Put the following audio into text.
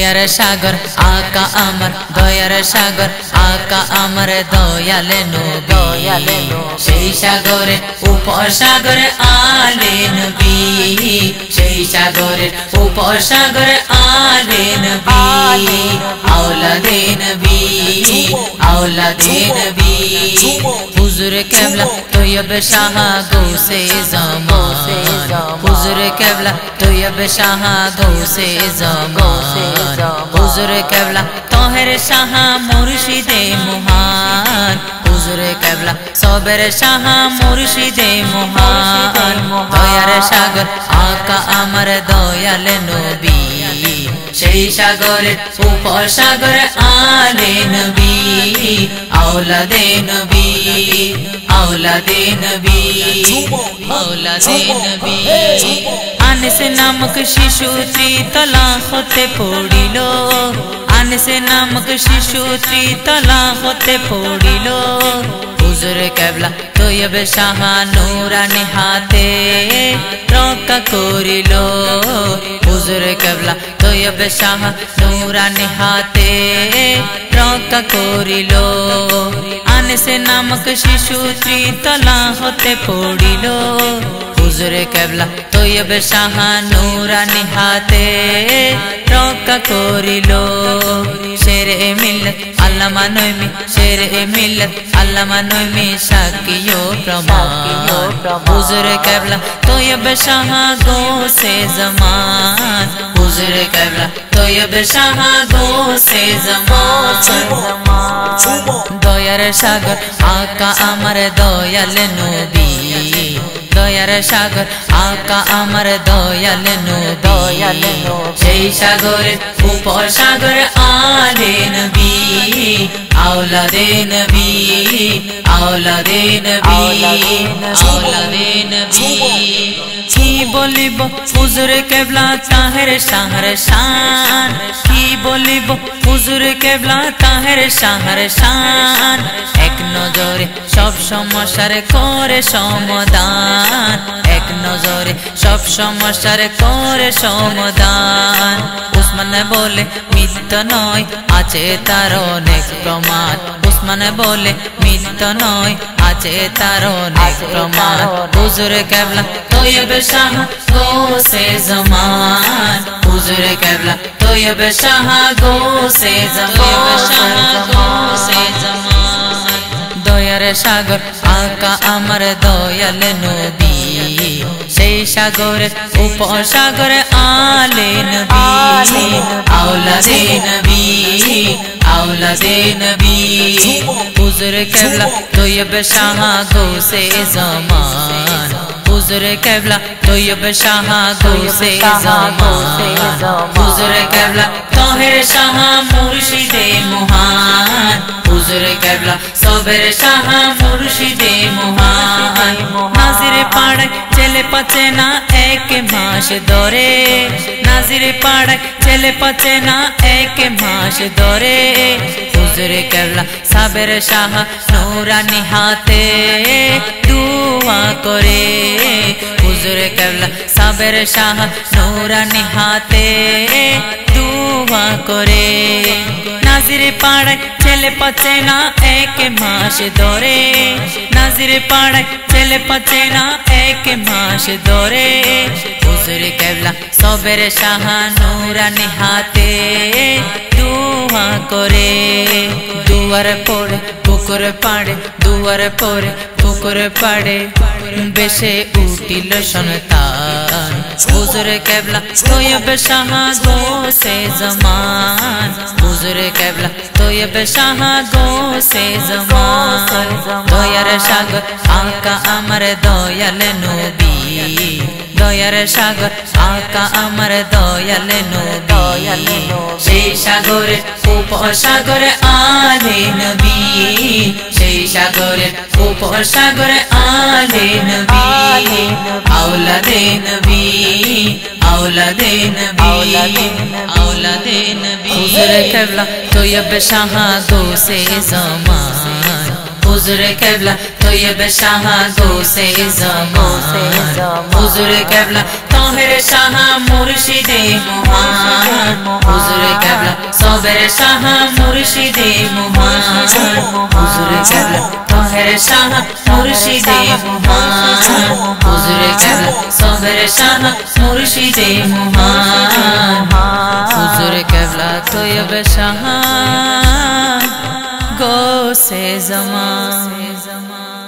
দয়ার সাগর আকা আমার দয়ার সাগর আকা আমার দয়ালে নবী সেই সাগরে উপসাগরে আলে নবী সেই সাগরে উপসাগরে আলে নবী আওলাদে নবী আওলাদে নবী হুজুর কেবলা তৈয়ব শাহ গৌসে জামান হুজুর কেবলা তৈয়ব শাহ গৌসে জামান হুজুর কেবলা তহের শাহ মুর্শিদে মহান হুজুর কেবলা সবের শাহ মুর্শিদে মহান দয়ার সাগর আকা আমার দয়াল নবী সেই সাগরে উপসাগরে আলে নবী আওলাদে নবী আওলাদে নবী আওলাদে নবী আনস নামক শিশু ত্রিতলা হতে পড়িল আনস নামক শিশু ত্রিতলা হতে পড়িল হুজুর কেবলা তৈয়ব শাহ নূরানি হাতে রক্ষা করিল হুজুর কেবলা তৈয়ব শাহ নূরানি হাতে রক্ষা করিল আনস নামক শিশু ত্রিতলা হতে পড়িল হুজুর কেবলা তৈয়ব শাহ নূরানি হাতে রক্ষা করিল শেরে মিল্লত আল্লামা নইমি শেরে মিল্লত আল্লামা নইমি সাকিও প্রমাণ হুজুর কেবলা তৈয়ব শাহ গৌসে জামান হুজুর কেবলা তৈয়ব শাহ গৌসে জামান দয়ার সাগর আকা আমার দয়াল নবী দয়ার সাগর আকা আমার দয়াল নবী সেই সাগরে উপসাগরে আলে নবী আওলাদে নবী আওলাদে নবী আওলাদে নবী কি বলিব হুজুর কেবলা তাহের শাহর শান কি বলিব হুজুর কেবলা তাহের শাহর শান এক নজরে সব সমস্যার করে সমাধান এক নজরে সব সমস্যার করে সমাধান উসমান বলে মিথ্যা নয় আছে তার অনেক প্রমাণ উসমান বলে মিথ্যা নয় আছে তার অনেক প্রমাণ হুজুর কেবলা তৈয়ব শাহ গৌসে জামান হুজুর কেবলা তৈয়ব শাহ গৌসে জামান দয়ার সাগর আকা আমার দয়াল নবী সেই সাগরে উপসাগরে আলে নবী আওলাদে নবী আওলাদে নবী হুজুর কেবলা তৈয়ব শাহ গৌসে জামান হুজুর কেবলা তৈয়ব শাহ গৌসে জামান হুজুর কেবলা তহের শাহ মুর্শিদে মহান হুজুর কেবলা সবের শাহ মুর্শিদে মহান নাজির পাড়ায় ছেলে পাচ্ছে না এক মাস ধরে নাজির পাড়ায় ছেলে পাচ্ছে না এক মাস ধরে হুজুর কেবলা সবের শাহ নূরানি হাতে দুয়া করে হুজুর কেবলা সবের শাহ নূরানি হাতে দুয়া করে নাজির পাড়ায় ছেলে পাচ্ছে না এক মাস ধরে নাজির পাড়ায় ছেলে পাচ্ছে না এক মাস ধরে হুজুর কেবলা সবের শাহ নূরানি হাতে দুয়া করে দুয়ার পড়ে পুকুর পাড়ে দুয়ার পড়ে পুকুর পাড়ে বেশে উঠিল সন্তান হুজুর কেবলা তৈয়ব শাহ গৌসে জামান হুজুর কেবলা তৈয়ব শাহ গৌসে জামান দয়ার সাগর আকা আমার দয়াল নবী দয়ার সাগর আকা আমার দয়াল নবী সেই সাগরে উপসাগরে আলে নবী সেই সাগরে উপসাগরে আলে নবী আওলাদে নবী আওলাদে নবী আওলাদে নবী হুজুর কেবলা তৈয়ব শাহ গৌসে জামান হুজুর কেবলা তৈয়ব শাহ গৌসে জামান হুজুর কেবলা তহের শাহ মুর্শিদে মহান হুজুর কেবলা সবের শাহ মুর্শিদে মুহান হুজুরে কেবলা তহের শাহ মুর্শিদে মুহান হুজুরে কেবলা সবের শাহ মুর্শিদে মুহান হুজুরে কেবলা তৈয়ব শাহ গো से ज़मां